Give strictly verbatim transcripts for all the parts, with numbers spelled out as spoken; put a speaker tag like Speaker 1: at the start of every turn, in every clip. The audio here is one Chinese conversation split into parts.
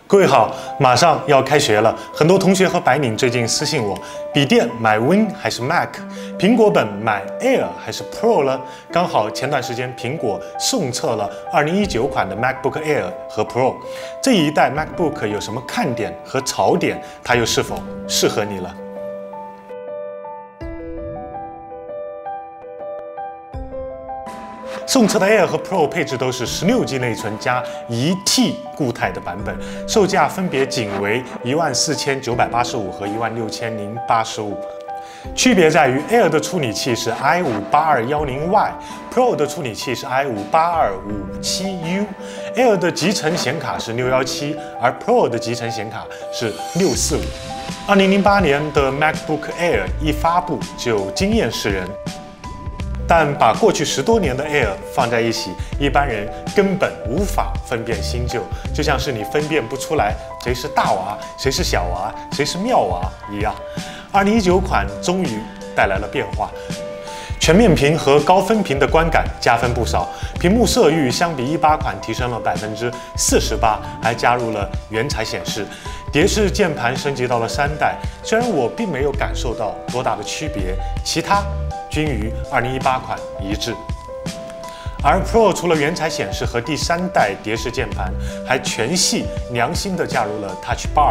Speaker 1: 各位好，马上要开学了，很多同学和白领最近私信我，笔电买 Win 还是 Mac， 苹果本买 Air 还是 Pro 呢？刚好前段时间苹果送测了二零一九款的 MacBook Air 和 Pro， 这一代 MacBook 有什么看点和槽点？它又是否适合你了？ 送测的 Air 和 Pro 配置都是十六 G 内存加一 T 固态的版本，售价分别仅为一万四千九百八十五和一万六千零八十五。区别在于 Air 的处理器是 i 五八二一零 Y，Pro 的处理器是 i 五八二五七 U。Air 的集成显卡是六一七，而 Pro 的集成显卡是六四五。二零零八年的 MacBook Air 一发布就惊艳世人。 但把过去十多年的 Air 放在一起，一般人根本无法分辨新旧，就像是你分辨不出来谁是大娃，谁是小娃，谁是妙娃一样。二零一九款终于带来了变化，全面屏和高分屏的观感加分不少，屏幕色域相比一八款提升了百分之四十八，还加入了原彩显示。 蝶式键盘升级到了三代，虽然我并没有感受到多大的区别，其他均与二零一八款一致。而 Pro 除了原彩显示和第三代蝶式键盘，还全系良心的加入了 Touch Bar。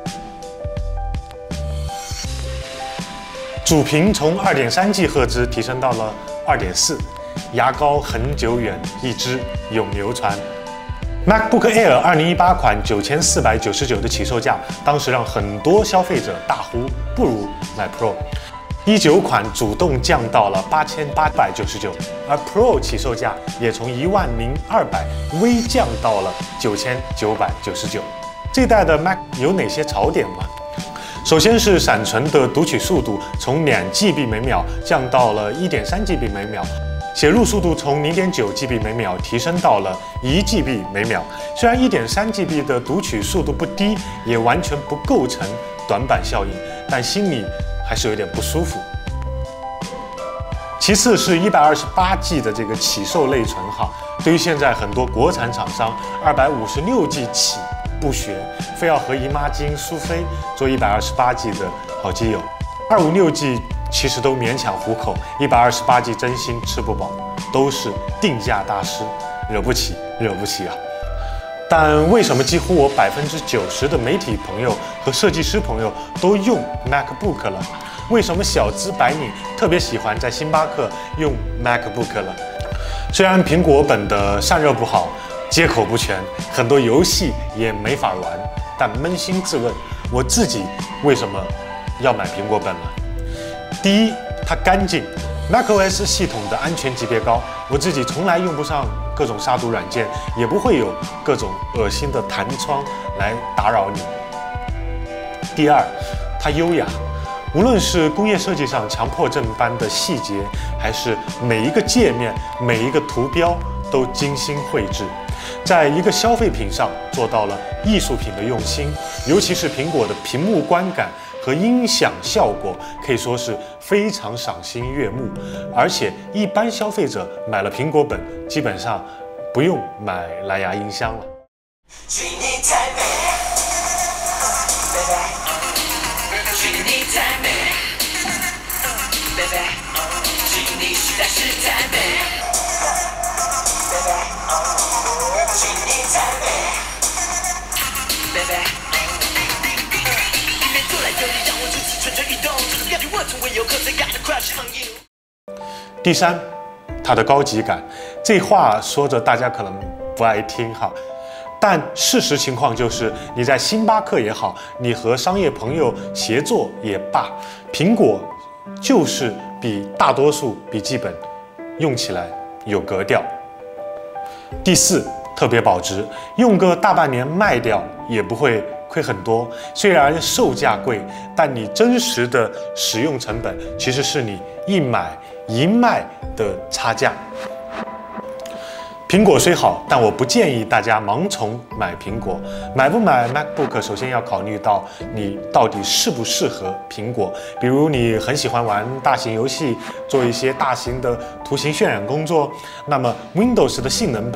Speaker 1: 主屏从 二点三 G 赫兹提升到了 二点四， 牙膏恒久远，一支永流传。 MacBook Air 二零一八款九千四百九十九的起售价，当时让很多消费者大呼不如买 Pro。一九款主动降到了八千八百九十九，而 Pro 起售价也从一万零二百微降到了九千九百九十九。这代的 Mac 有哪些槽点吗？首先是闪存的读取速度从两 G B 每秒降到了一点三 G B 每秒。 写入速度从 零点九 G B 每秒提升到了一 G B 每秒，虽然 一点三 G B 的读取速度不低，也完全不构成短板效应，但心里还是有点不舒服。其次是一百二十八 G 的这个起售内存哈，对于现在很多国产厂商二百五十六 G 起不学，非要和姨妈巾苏菲做一百二十八 G 的好基友，二五六 G。 其实都勉强糊口，一百二十八 G 真心吃不饱，都是定价大师，惹不起，惹不起啊！但为什么几乎我百分之九十的媒体朋友和设计师朋友都用 MacBook 了？为什么小资白领特别喜欢在星巴克用 MacBook 了？虽然苹果本的散热不好，接口不全，很多游戏也没法玩，但扪心自问，我自己为什么要买苹果本了？ 第一，它干净 ，macOS 系统的安全级别高，我自己从来用不上各种杀毒软件，也不会有各种恶心的弹窗来打扰你。第二，它优雅，无论是工业设计上强迫症般的细节，还是每一个界面、每一个图标都精心绘制，在一个消费品上做到了艺术品的用心，尤其是苹果的屏幕观感。 和音响效果可以说是非常赏心悦目，而且一般消费者买了苹果本，基本上不用买蓝牙音箱了。第三，它的高级感，这话说着大家可能不爱听哈，但事实情况就是，你在星巴克也好，你和商业朋友协作也罢，苹果就是比大多数笔记本用起来有格调。第四，特别保值，用个大半年卖掉也不会亏很多。虽然售价贵，但你真实的使用成本其实是你一买一卖的差价。苹果虽好，但我不建议大家盲从买苹果。买不买 MacBook， 首先要考虑到你到底适不适合苹果。比如你很喜欢玩大型游戏，做一些大型的图形渲染工作，那么 Windows 的性能本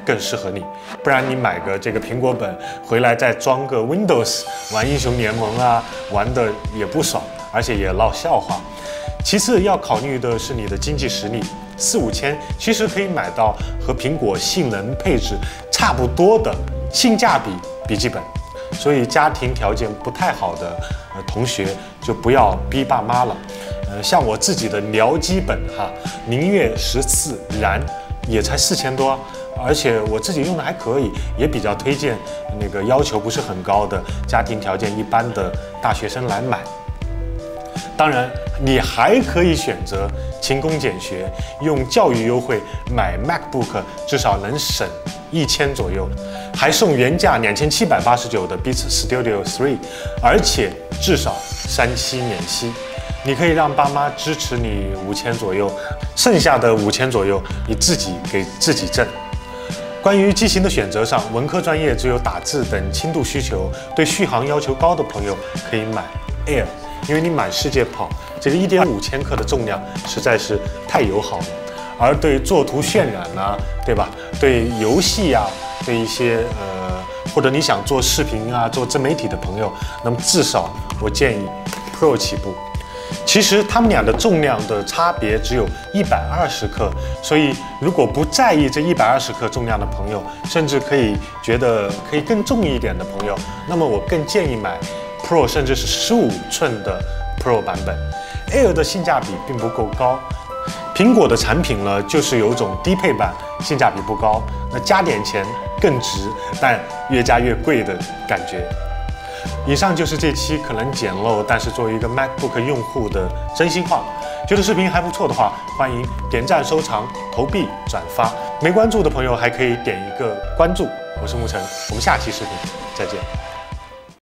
Speaker 1: 更适合你。不然你买个这个苹果本回来再装个 Windows 玩英雄联盟啊，玩的也不爽，而且也闹笑话。其次要考虑的是你的经济实力，四五千其实可以买到和苹果性能配置差不多的性价比笔记本。所以家庭条件不太好的呃同学就不要逼爸妈了。呃，像我自己的僚机本哈，明月十四燃也才四千多，而且我自己用的还可以，也比较推荐那个要求不是很高的、家庭条件一般的大学生来买。当然，你还可以选择勤工俭学，用教育优惠买 MacBook， 至少能省一千左右，还送原价两千七百八十九的 Beats Studio 三，而且至少三期免息。你可以让爸妈支持你五千左右，剩下的五千左右你自己给自己挣。关于机型的选择上，文科专业只有打字等轻度需求，对续航要求高的朋友可以买 Air。因为你满世界跑，这个一点五千克的重量实在是太友好了。而对作图渲染啊，对吧？对游戏啊，对一些呃，或者你想做视频啊、做自媒体的朋友，那么至少我建议 Pro 起步。其实它们俩的重量的差别只有一百二十克，所以如果不在意这一百二十克重量的朋友，甚至可以觉得可以更重一点的朋友，那么我更建议买 Pro， 甚至是十五寸的 Pro 版本。Air 的性价比并不够高，苹果的产品呢，就是有种低配版性价比不高，那加点钱更值，但越加越贵的感觉。以上就是这期可能简陋，但是作为一个 MacBook 用户的真心话。觉得视频还不错的话，欢迎点赞、收藏、投币、转发。没关注的朋友还可以点一个关注。我是沐晨，我们下期视频再见。